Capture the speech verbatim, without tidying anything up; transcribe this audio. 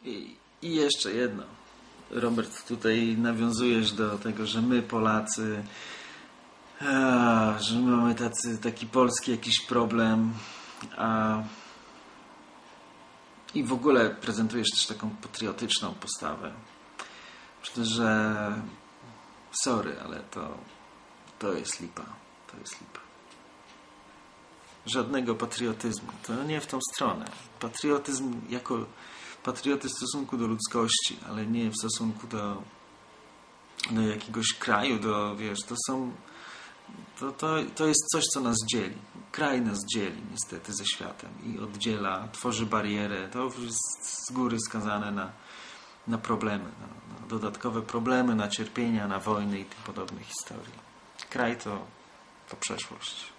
I, I jeszcze jedno. Robert, tutaj nawiązujesz do tego, że my Polacy, a, że my mamy tacy, taki polski jakiś problem, a, i w ogóle prezentujesz też taką patriotyczną postawę. Myślę, że sorry, ale to, to jest lipa. To jest lipa. Żadnego patriotyzmu. To nie w tą stronę. Patriotyzm jako patriotyzm w stosunku do ludzkości, ale nie w stosunku do, do jakiegoś kraju, do, wiesz, to są to, to, to jest coś, co nas dzieli. Kraj nas dzieli niestety ze światem i oddziela, tworzy barierę. To jest z góry skazane na, na problemy, na, na dodatkowe problemy, na cierpienia, na wojny i tym podobne historie. Kraj to, to przeszłość.